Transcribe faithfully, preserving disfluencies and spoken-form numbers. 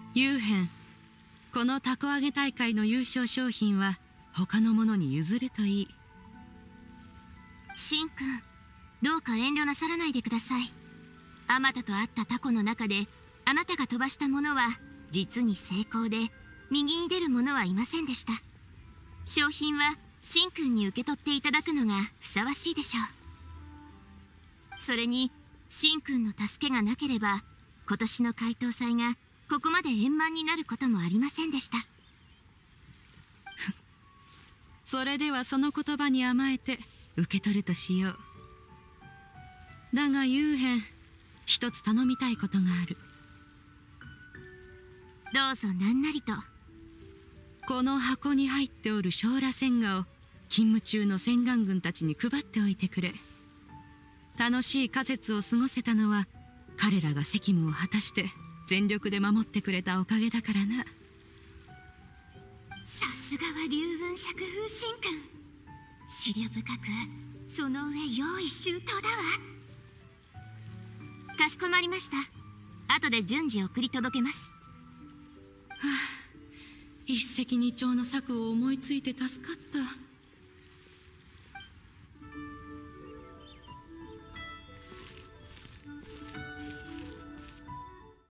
幽変、この凧揚げ大会の優勝商品は他の者に譲るといい。 シンくん、どうか遠慮なさらないでください。あまたと会ったタコの中であなたが飛ばしたものは実に成功で、右に出る者はいませんでした。商品はシンくんに受け取っていただくのがふさわしいでしょう。それにシンくんの助けがなければ今年の解答祭がここまで円満になることもありませんでした。 それではその言葉に甘えて受け取るとしよう。だが幽変、一つ頼みたいことがある。 どうぞ何なりと。 この箱に入っておる小螺旋画を勤務中の洗顔軍たちに配っておいてくれ。楽しい仮説を過ごせたのは彼らが責務を果たして全力で守ってくれたおかげだからな。 さすがは龍雲釈風神君、思慮深く、その上用意周到だわ。かしこまりました。後で順次送り届けます。 はあ、一石二鳥の策を思いついて助かった。